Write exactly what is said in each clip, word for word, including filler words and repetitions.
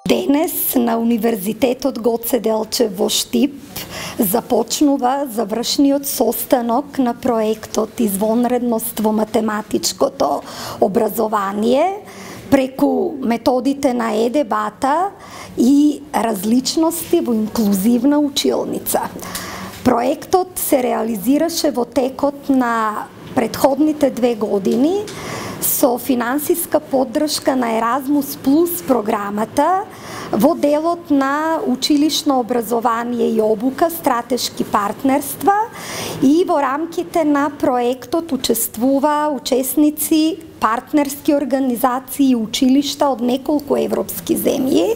Денес на Универзитетот Гоце Делчев во Штип започнува завршниот состанок на проектот Извонредност во математичкото образование преку методите на е-дебата и различности во инклузивна училница. Проектот се реализираше во текот на претходните две години со финансиска поддршка на Еразмус Плюс програмата во делот на училишно образование и обука, стратешки партнерства, и во рамките на проектот учествува учесници, партнерски организации и училишта од неколку европски земји,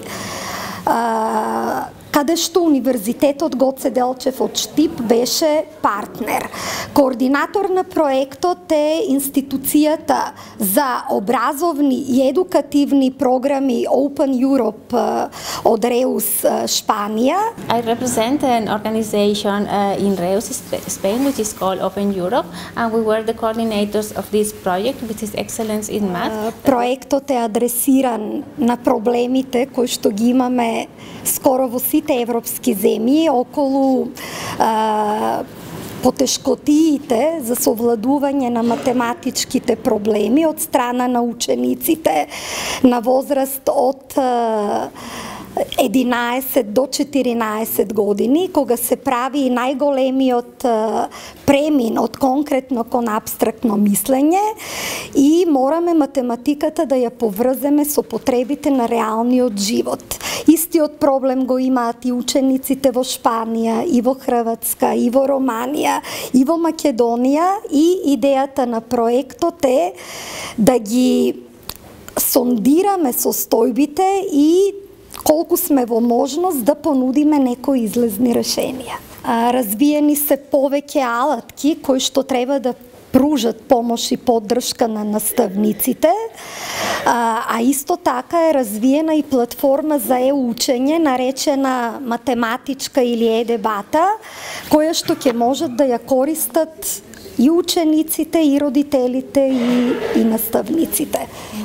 каде што Универзитетот Гоце Делчев од Штип беше партнер. Координатор на проектот е институцијата за образовни и едукативни програми Open Europe од Reus, Шпанија. I represent an organization uh, in Reus, Spain, which is called Open Europe, and we were the coordinators of this project, which is Excellence in Math. Проектот е адресиран на проблемите кои што ги имаме скоро во сите европски земји околу а, потешкотиите за совладување на математичките проблеми од страна на учениците на возраст од а, единаесет до четиринаесет години, кога се прави најголемиот премин од конкретно кон абстрактно мислење и мораме математиката да ја поврземе со потребите на реалниот живот. Истиот проблем го имаат и учениците во Шпанија, и во Хрватска, и во Романија, и во Македонија, и идејата на проектот е да ги сондираме состојбите и колку сме во можност да понудиме некои излезни решенија. Развиени се повеќе алатки кои што треба да пружат помош и поддршка на наставниците, а исто така е развиена и платформа за е-учење наречена математичка или е-дебата, која што ќе можат да ја користат и учениците, и родителите, и, и наставниците.